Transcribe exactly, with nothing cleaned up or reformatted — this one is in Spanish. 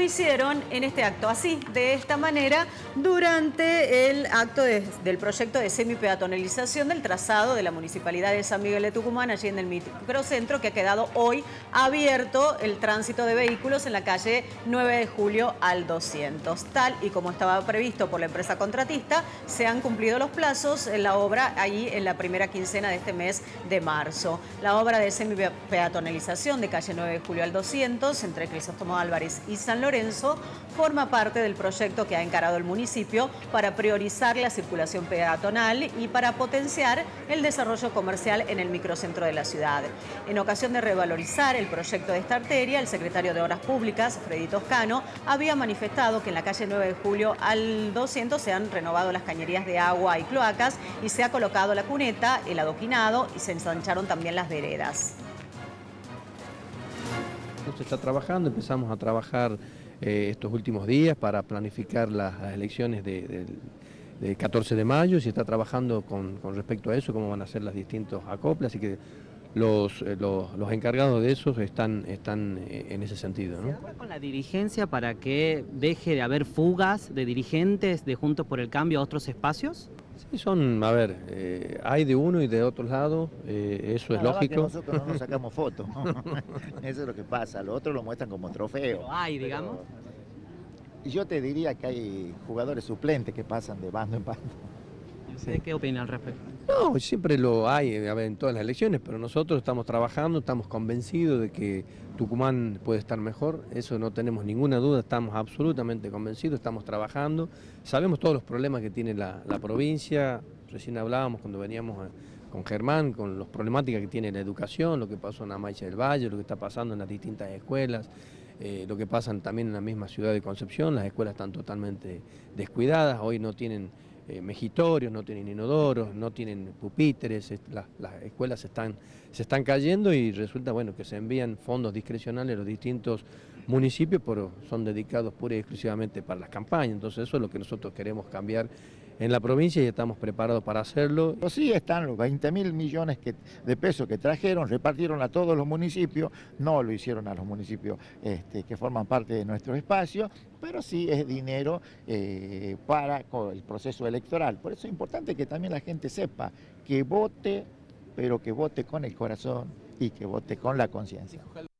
hicieron en este acto, así, de esta manera, durante el acto de, del proyecto de semipeatonalización del trazado de la Municipalidad de San Miguel de Tucumán, allí en el microcentro, que ha quedado hoy abierto el tránsito de vehículos en la calle nueve de julio al doscientos. Tal y como estaba previsto por la empresa contratista, se han cumplido los plazos en la obra ahí en la primera quincena de este mes de marzo. La obra de semipeatonalización de calle nueve de julio al doscientos, entre Crisóstomo Álvarez y San Lorenzo, forma parte del proyecto que ha encarado el municipio para priorizar la circulación peatonal y para potenciar el desarrollo comercial en el microcentro de la ciudad. En ocasión de revalorizar el proyecto de esta arteria, el secretario de Obras Públicas, Freddy Toscano, había manifestado que en la calle nueve de julio al doscientos se han renovado las cañerías de agua y cloacas y se ha colocado la cuneta, el adoquinado y se ensancharon también las veredas. Se está trabajando, empezamos a trabajar eh, estos últimos días para planificar las, las elecciones de, de, de catorce de mayo, se está trabajando con, con respecto a eso, cómo van a ser las distintos acoples, así que los, eh, los, los encargados de eso están, están eh, en ese sentido, ¿no? ¿Se habla con la dirigencia para que deje de haber fugas de dirigentes de Juntos por el Cambio a otros espacios? Sí, son, a ver, eh, hay de uno y de otro lado, eh, eso no, es lógico. Que nosotros no nos sacamos fotos, eso es lo que pasa, los otros lo muestran como trofeo. Pero hay, digamos. Y yo te diría que hay jugadores suplentes que pasan de bando en bando. ¿Usted qué opina al respecto? No, siempre lo hay, a ver, en todas las elecciones, pero nosotros estamos trabajando, estamos convencidos de que Tucumán puede estar mejor, eso no tenemos ninguna duda, estamos absolutamente convencidos, estamos trabajando, sabemos todos los problemas que tiene la, la provincia, recién hablábamos cuando veníamos a, con Germán, con las problemáticas que tiene la educación, lo que pasó en Amaiche del Valle, lo que está pasando en las distintas escuelas, eh, lo que pasa también en la misma ciudad de Concepción, las escuelas están totalmente descuidadas, hoy no tienen Eh, mejitorios, no tienen inodoros, no tienen pupitres, las, las escuelas se están, se están cayendo y resulta bueno que se envían fondos discrecionales a los distintos municipios, pero son dedicados pura y exclusivamente para las campañas, entonces eso es lo que nosotros queremos cambiar en la provincia y estamos preparados para hacerlo. Sí están los veinte mil millones que, de pesos que trajeron, repartieron a todos los municipios, no lo hicieron a los municipios este, que forman parte de nuestro espacio, pero sí es dinero eh, para el proceso electoral. Por eso es importante que también la gente sepa que vote, pero que vote con el corazón y que vote con la conciencia.